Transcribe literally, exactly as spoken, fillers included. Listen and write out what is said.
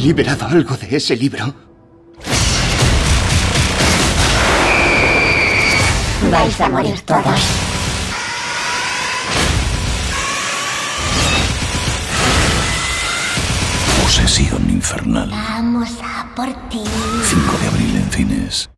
liberado algo de ese libro. Vais a morir todos. Posesión infernal. Vamos a por ti. cinco de abril en cines.